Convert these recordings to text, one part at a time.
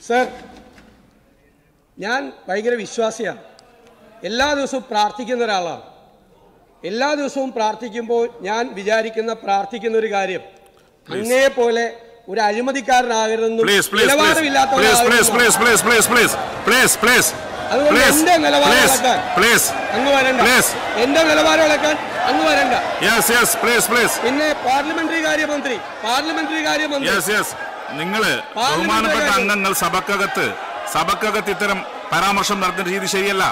Sir, ഞാൻ ഭയങ്കര വിശ്വാസിയാണ്. എല്ലാ ദിവസവും പ്രാർത്ഥിക്കുന്ന ഒരാളാണ്. എല്ലാ ദിവസവും പ്രാർത്ഥിക്കുമ്പോൾ ഞാൻ പ്രാർത്ഥിക്കുന്ന ഒരു കാര്യം, അങ്ങേ പോലെ ഒരു അഴിമതിക്കാരനാകരുതെന്നും നിലവാരമില്ലാത്തവരാകരുതെന്നും. അതുകൊണ്ട് എന്റെ നിലവാരം ഇളക്കാൻ അങ്ങ് വരണ്ട. എന്റെ നിലവാരം ഇളക്കാൻ അങ്ങ് വരണ്ട. പിന്നെ പാർലമെന്ററി കാര്യമന്ത്രി നിങ്ങള് ബഹുമാനപ്പെട്ട അംഗങ്ങൾ സഭക്കകത്ത് ഇത്തരം പരാമർശം നടത്തുന്ന രീതി ശരിയല്ല.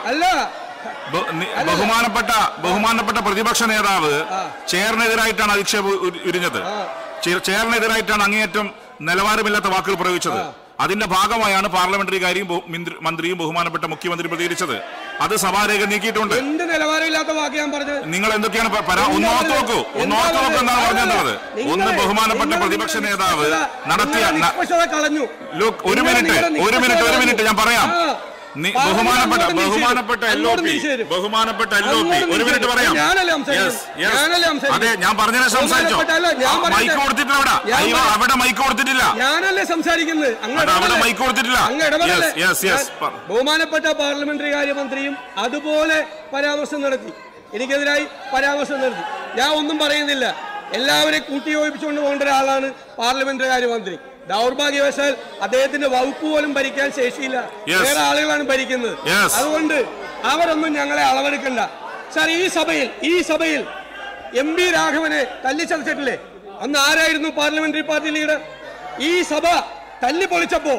ബഹുമാനപ്പെട്ട പ്രതിപക്ഷ നേതാവ് ചെയറിനെതിരായിട്ടാണ് അധിക്ഷേപം ഉരിഞ്ഞത്. ചെയറിനെതിരായിട്ടാണ് അങ്ങേയറ്റം നിലവാരമില്ലാത്ത വാക്കുകൾ പ്രയോഗിച്ചത്. അതിന്റെ ഭാഗമായാണ് പാർലമെന്ററി കാര്യവും മന്ത്രിയും ബഹുമാനപ്പെട്ട മുഖ്യമന്ത്രി പ്രതികരിച്ചത്. അത് സഭാരേഖ നീക്കിയിട്ടുണ്ട്. നിങ്ങൾ എന്തൊക്കെയാണ് ഒന്നോർത്ത് നോക്കൂ എന്താണ് പറഞ്ഞത്. ഒന്ന്, ബഹുമാനപ്പെട്ട പ്രതിപക്ഷ നേതാവ് നടത്തിയ ഒരു മിനിറ്റ് ഞാൻ പറയാം. ബഹുമാനപ്പെട്ട LOP ഒരു മിനിറ്റ് പറയാം. അതെ, ഞാൻ പറഞ്ഞതിനെ സംസാരിച്ചോ? മൈക്ക് കൊടുത്തിട്ടില്ല അവിടെ മൈക്ക് കൊടുത്തിട്ടില്ല. ഞാനല്ലേ സംസാരിക്കുന്നത്, അവിടെ മൈക്ക് കൊടുത്തിട്ടില്ല. ബഹുമാനപ്പെട്ട പാർലമെന്ററി കാര്യമന്ത്രിയും അതുപോലെ പരാമർശം നടത്തി, എനിക്കെതിരായി പരാമർശം നടത്തി. ഞാൻ ഒന്നും പറയുന്നില്ല. എല്ലാവരെയും കൂട്ടിയോജിപ്പിച്ചുകൊണ്ട് പോകേണ്ട ഒരാളാണ് പാർലമെന്ററി കാര്യമന്ത്രി. ദൗർഭാഗ്യവശാൽ അദ്ദേഹത്തിന്റെ വകുപ്പ് പോലും ഭരിക്കാൻ ശേഷിയില്ല. വേറെ ആളുകളാണ് ഭരിക്കുന്നത്. അതുകൊണ്ട് അവരൊന്നും ഞങ്ങളെ അളവെടുക്കണ്ട. സാർ, ഈ സഭയിൽ MP രാഘവനെ തല്ലിച്ചതച്ചിട്ടില്ലേ? അന്ന് ആരായിരുന്നു പാർലമെന്ററി പാർട്ടി ലീഡർ? ഈ സഭ തല്ലിപ്പൊളിച്ചപ്പോ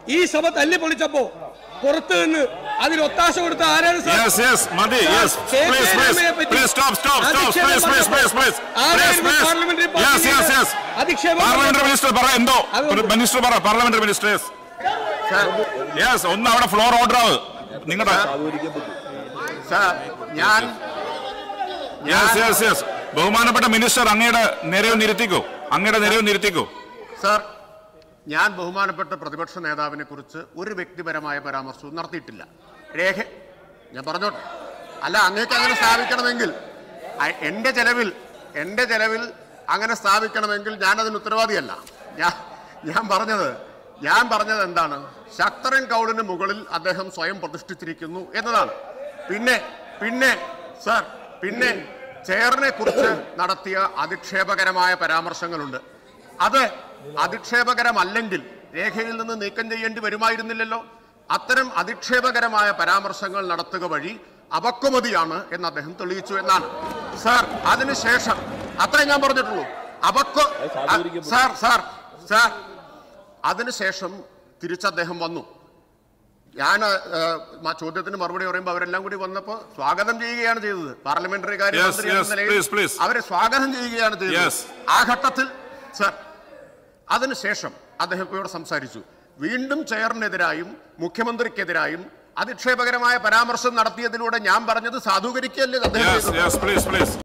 പുറത്തു നിന്ന് അതിൽ ഒത്താശ കൊടുത്ത ആരാണ്? ഒന്ന് അവിടെ ഫ്ലോർ ഓർഡർ ആവ് നിങ്ങളുടെ ബഹുമാനപ്പെട്ട മിനിസ്റ്റർ അങ്ങയുടെ നിരയൊന്ന് ഇരുത്തിക്കോ. സാർ, ഞാൻ ബഹുമാനപ്പെട്ട പ്രതിപക്ഷ നേതാവിനെ കുറിച്ച് ഒരു വ്യക്തിപരമായ പരാമർശവും നടത്തിയിട്ടില്ല. ഞാൻ പറഞ്ഞോട്ടെ. അല്ല, അങ്ങേക്ക് അങ്ങനെ സ്ഥാപിക്കണമെങ്കിൽ എന്റെ ചെലവിൽ അങ്ങനെ സ്ഥാപിക്കണമെങ്കിൽ ഞാനതിന് ഉത്തരവാദിയല്ല. ഞാൻ പറഞ്ഞത് എന്താണ്? ശക്തരൻ കൗളിന് മുകളിൽ അദ്ദേഹം സ്വയം പ്രതിഷ്ഠിച്ചിരിക്കുന്നു എന്നതാണ്. പിന്നെ ചെയറിനെ കുറിച്ച് നടത്തിയ അധിക്ഷേപകരമായ പരാമർശങ്ങളുണ്ട്. അത് അധിക്ഷേപകരമല്ലെങ്കിൽ രേഖയിൽ നിന്ന് നീക്കം ചെയ്യേണ്ടി വരുമായിരുന്നില്ലല്ലോ. അത്തരം അധിക്ഷേപകരമായ പരാമർശങ്ങൾ നടത്തുക വഴി അപക്വമതിയാണ് എന്ന് അദ്ദേഹം തെളിയിച്ചു എന്നാണ്. സാർ, അതിനുശേഷം അത്രയും ഞാൻ പറഞ്ഞിട്ടുള്ളൂ. അതിനുശേഷം തിരിച്ചദ്ദേഹം വന്നു. ഞാൻ ചോദ്യത്തിന് മറുപടി പറയുമ്പോൾ അവരെല്ലാം കൂടി വന്നപ്പോൾ സ്വാഗതം ചെയ്യുകയാണ് ചെയ്തത്. പാർലമെന്ററി കാര്യമന്ത്രി എന്ന നിലയിൽ അവരെ സ്വാഗതം ചെയ്യുകയാണ് ചെയ്തത്. ആ ഘട്ടത്തിൽ സാർ, അതിനുശേഷം അദ്ദേഹം ഇവിടെ സംസാരിച്ചു. വീണ്ടും ചെയറിനെതിരായും മുഖ്യമന്ത്രിക്കെതിരായും അധിക്ഷേപകരമായ പരാമർശം നടത്തിയതിലൂടെ ഞാൻ പറഞ്ഞത് സാധൂകരിക്കുകയല്ലേ അദ്ദേഹം?